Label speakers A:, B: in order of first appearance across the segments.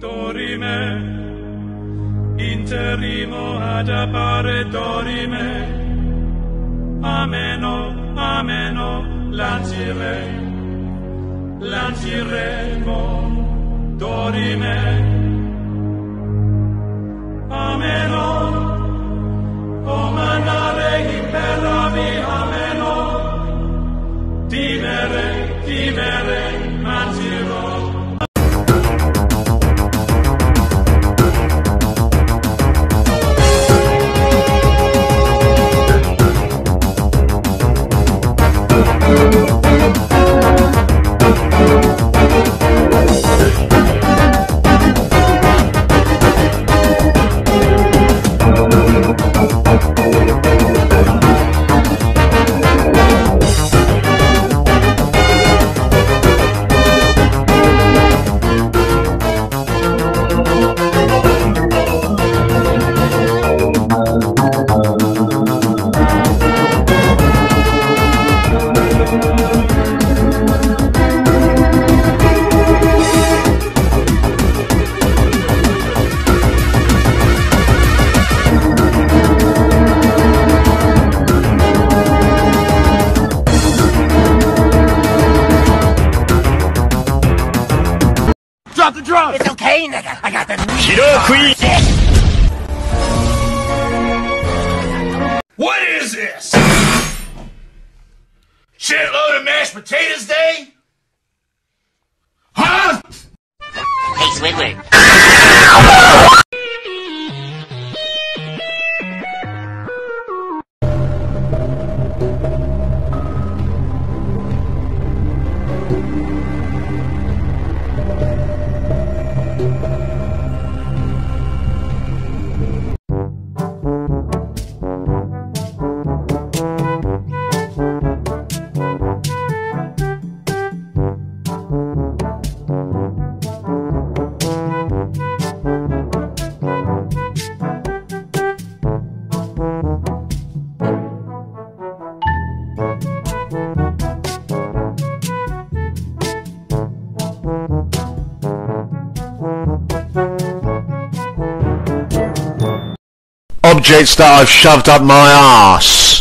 A: dorime, interrimo ad appare dorime, ameno, ameno, lanciremo, dorime, ameno, o manare imperavi, ameno, timere, lancirò.
B: Drop the drums!
C: It's okay, nigga. I got the
B: Killer Queen!
D: What is this? Shitload of mashed potatoes day? Huh?
C: Hey, Squidward.
E: Objects that I've shoved up my arse.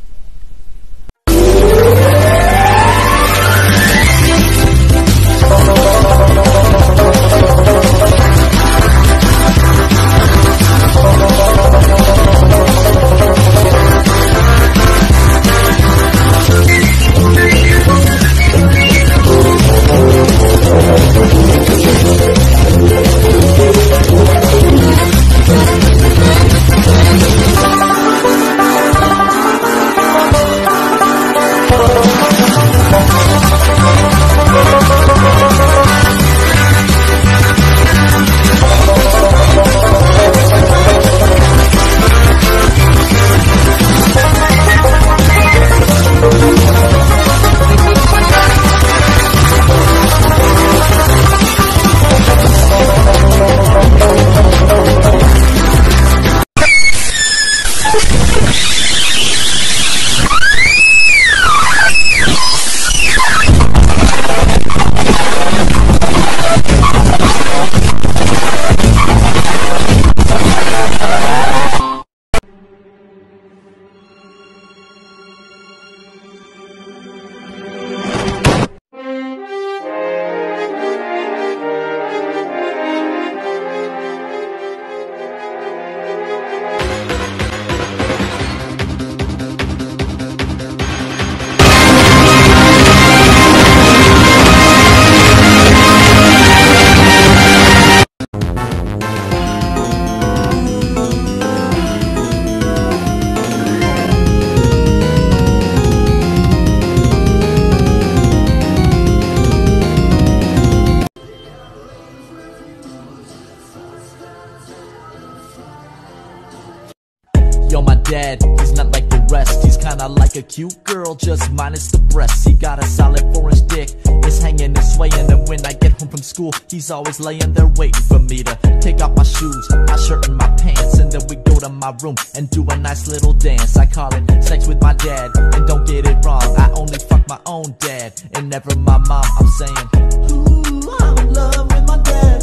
F: Yo, my dad, he's not like the rest. He's kinda like a cute girl, just minus the breasts. He got a solid 4-inch dick, it's hanging and swaying. And when I get home from school, he's always laying there waiting for me to take off my shoes, my shirt and my pants. And then we go to my room and do a nice little dance. I call it sex with my dad, and don't get it wrong, I only fuck my own dad and never my mom. I'm saying, ooh, I'm in love with my dad. Suck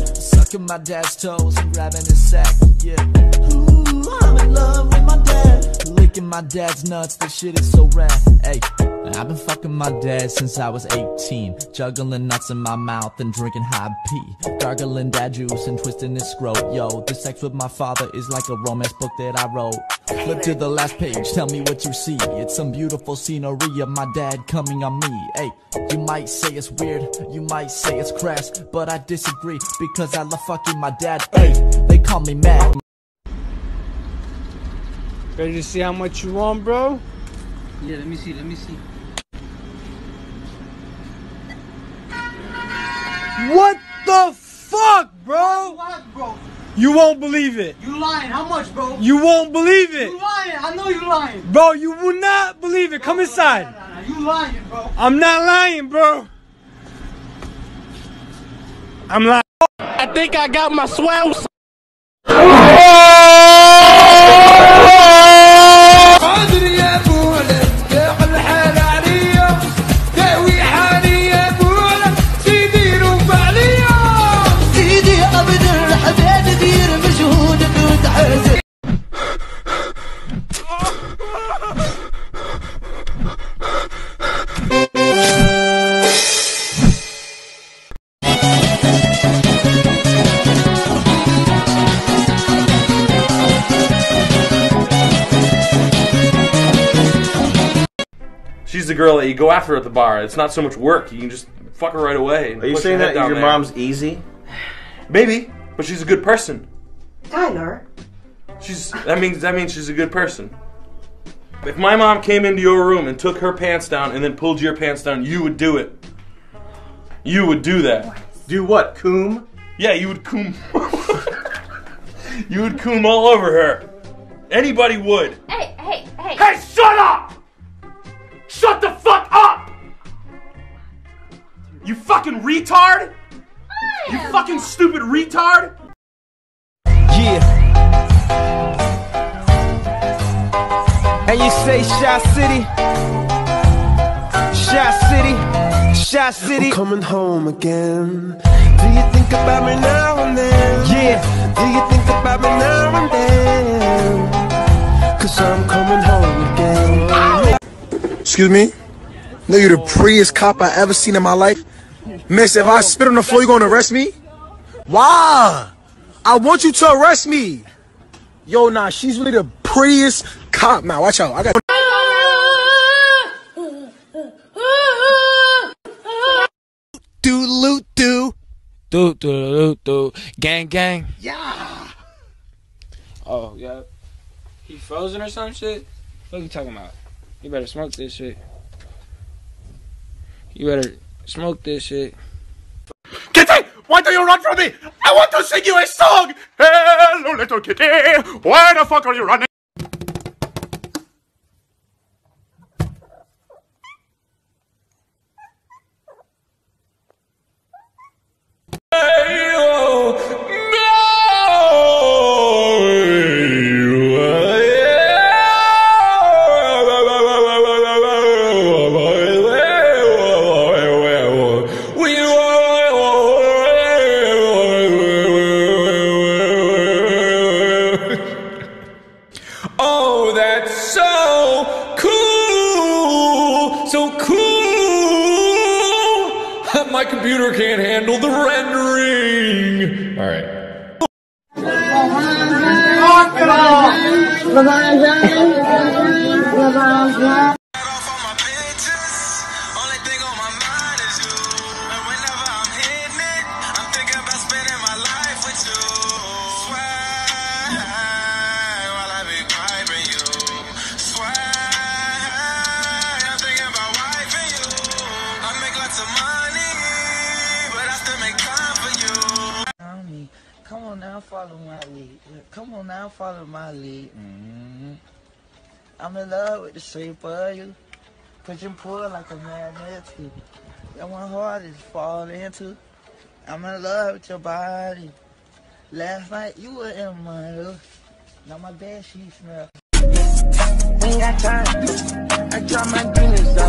F: sucking my dad's toes and grabbing his sack. Yeah. Ooh, I'm in love with my dad. Licking my dad's nuts, this shit is so rad. Hey, I've been fucking my dad since I was 18. Juggling nuts in my mouth and drinking high pee. Gargling dad juice and twisting his scrot. Yo, the sex with my father is like a romance book that I wrote. Flip to the last page, tell me what you see. It's some beautiful scenery of my dad coming on me. Hey, you might say it's weird, you might say it's crass, but I disagree because I love fucking my dad. Hey, they call me Mac.
B: Ready to see how much you want, bro?
G: Yeah, let me see.
B: What the fuck, bro?
G: What, bro?
B: You won't believe it.
G: You lying? How much, bro?
B: You won't believe it.
G: You lying? I know you lying.
B: Bro, you will not believe it. Come inside.
G: No. You lying, bro.
B: I'm not lying, bro. I'm lying. I think I got my swells.
H: She's the girl that you go after at the bar. It's not so much work. You can just fuck her right away.
E: Are you saying that your mom's easy?
H: Maybe, but she's a good person.
I: Tyler.
H: That means she's a good person. If my mom came into your room and took her pants down and then pulled your pants down, you would do it. You would do that.
E: Do what? Coom?
H: Yeah, you would coom. You would coom all over her. Anybody would.
I: Hey!
H: Hey, shut up! Shut the fuck up! You fucking retard! You fucking stupid retard!
B: Yeah. And you say Shy City? Shy City.
J: I'm coming home again. Do you think about me now and then?
B: Yeah.
J: Do you think about me now and then? Cause I'm coming home again.
B: Ow!
K: Excuse me? No, you're the prettiest cop I ever seen in my life. Miss, if I spit on the floor, you gonna arrest me? Why? I want you to arrest me. Yo, nah, she's really the prettiest cop. Now, watch out. I got.
B: Do. Gang. Yeah. Oh, yeah. He frozen or some shit? What are you talking about? You better smoke this shit. Get it! Why do you run from me? I want to sing you a song! Hello, little kitty. Why the fuck are you running?
A: Oh, that's so cool! So cool! My computer can't handle the rendering! Alright.
G: Come on now, follow my lead. Come on now, follow my lead. I'm in love with the shape of you. Push and pull like a magnet too. That one hard is fall into. I'm in love with your body. Last night you were in my room. Now my bed sheets smell. Ain't got time. I drop my demons